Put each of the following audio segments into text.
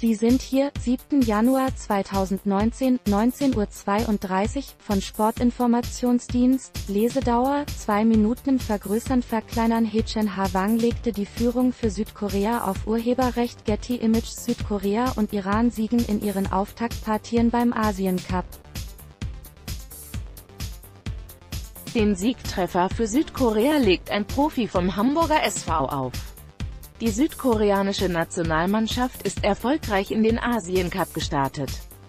Sie sind hier, 7. Januar 2019, 19:32 Uhr, von Sportinformationsdienst, Lesedauer, 2 Minuten. Vergrößern verkleinern. Haechan Ha-wang legte die Führung für Südkorea auf Urheberrecht. Getty Images. Südkorea und Iran siegen in ihren Auftaktpartien beim Asien-Cup. Den Siegtreffer für Südkorea legt ein Profi vom Hamburger SV auf. Die südkoreanische Nationalmannschaft ist erfolgreich in den Asien-Cup gestartet.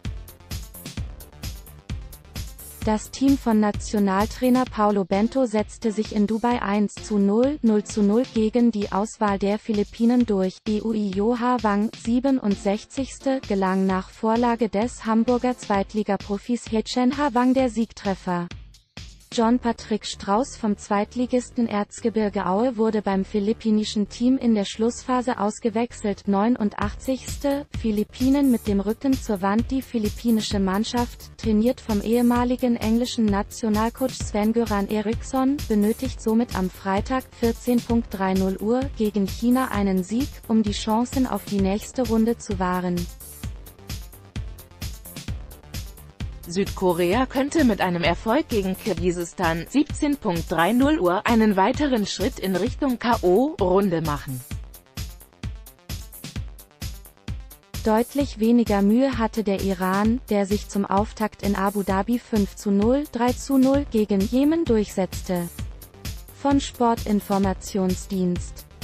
Das Team von Nationaltrainer Paulo Bento setzte sich in Dubai 1:0, 0:0 gegen die Auswahl der Philippinen durch. Ui Ha-wang, 67., gelang nach Vorlage des Hamburger Zweitligaprofis Haechan Ha-wang der Siegtreffer. John Patrick Strauß vom Zweitligisten Erzgebirge Aue wurde beim philippinischen Team in der Schlussphase ausgewechselt. 89. Philippinen mit dem Rücken zur Wand. Die philippinische Mannschaft, trainiert vom ehemaligen englischen Nationalcoach Sven-Göran Eriksson, benötigt somit am Freitag, 14:30 Uhr, gegen China einen Sieg, um die Chancen auf die nächste Runde zu wahren. Südkorea könnte mit einem Erfolg gegen Kirgisistan, 17:30 Uhr, einen weiteren Schritt in Richtung K.O.-Runde machen. Deutlich weniger Mühe hatte der Iran, der sich zum Auftakt in Abu Dhabi 5:0, 3:0 gegen Jemen durchsetzte. Von Sportinformationsdienst.